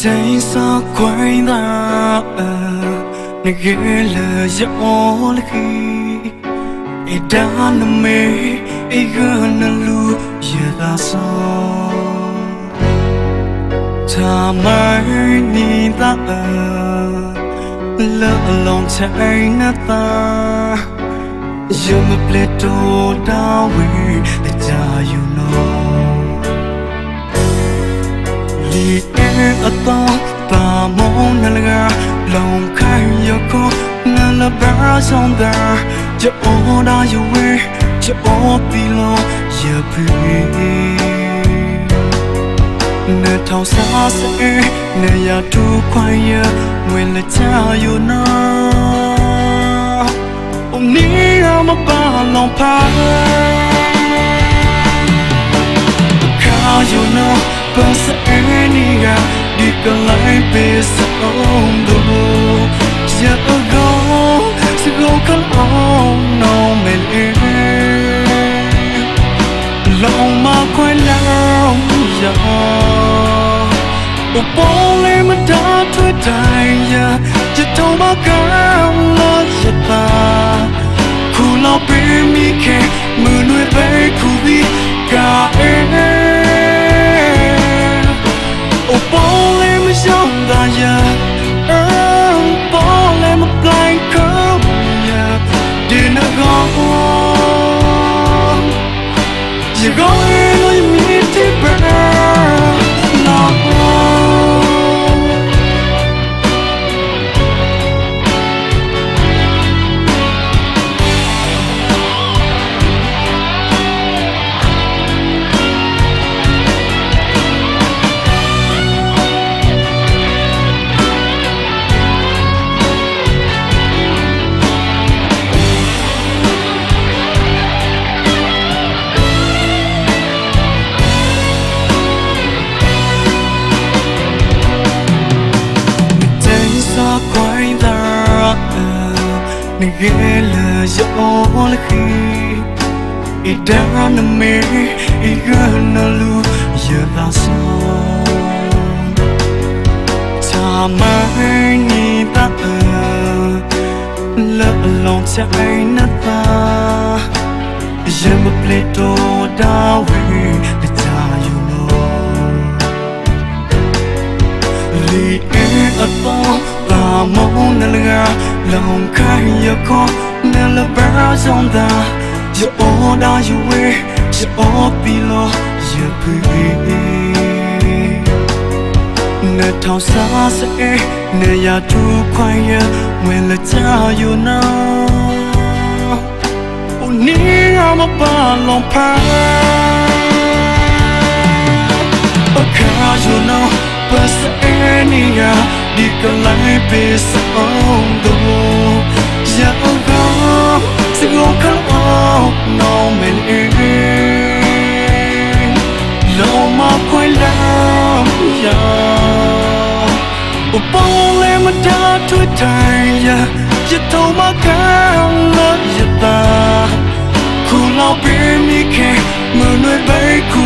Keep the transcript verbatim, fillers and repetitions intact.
thấy sao quay ta nơi ghé lờ gió khi e đã nằm mê e gần lu giờ ta sao ta mai ni ta lỡ lòng trái nát ta giờ mà ple đồ đau vì để cha you know li e ở ta ta mong nâng ga lòng khai yêu cô nâng là bao sông ta cho ô đã yêu quê cho ô pilo giờ phi nơi thao xa sẽ nơi nhà tu quay yêu nguyện là cha yêu nó ông ní mà ba lòng phá khao yêu nó bao sẽ đi ra đi cần lại về sống đồ giờ ở góc sẽ góc khăn ông nó mệt lòng mà quay lòng giờ một bóng lên mà đã thôi tay giờ chỉ thâu ba cao lo giờ ta khu lo bê mi khe mưa nuôi bé khu vi cả em một bóng lên mà trong ta giờ em bóng lên mà lại không giờ để nó gõ giờ gõ em nói mi thì bờ nơi ghé lờ gió khi e đã nằm mê e gần lu giờ ta sao ta mai ni ta lỡ lòng trái nát ta giờ mà ple đồ đau vì để ta you know li e ở to ta mong nâng ga lòng khai yêu cô nên là bao dòng ta giờ ô đã yêu quê giờ ô pilo giờ phi nơi thao xa sẽ nơi nhà tu quay nguyện là cha yêu nó ôn ní mà ba lòng phá ở cả yêu nó ba sẽ đi ra đi cần lại về sống đồ giờ ở góc sẽ góc khăn áo nó mệt lòng mà quay lòng giờ một bóng lên mà đã thôi tay giờ giờ thâu mà cao lớn giờ ta khu lao bên mi khe mưa nuôi bay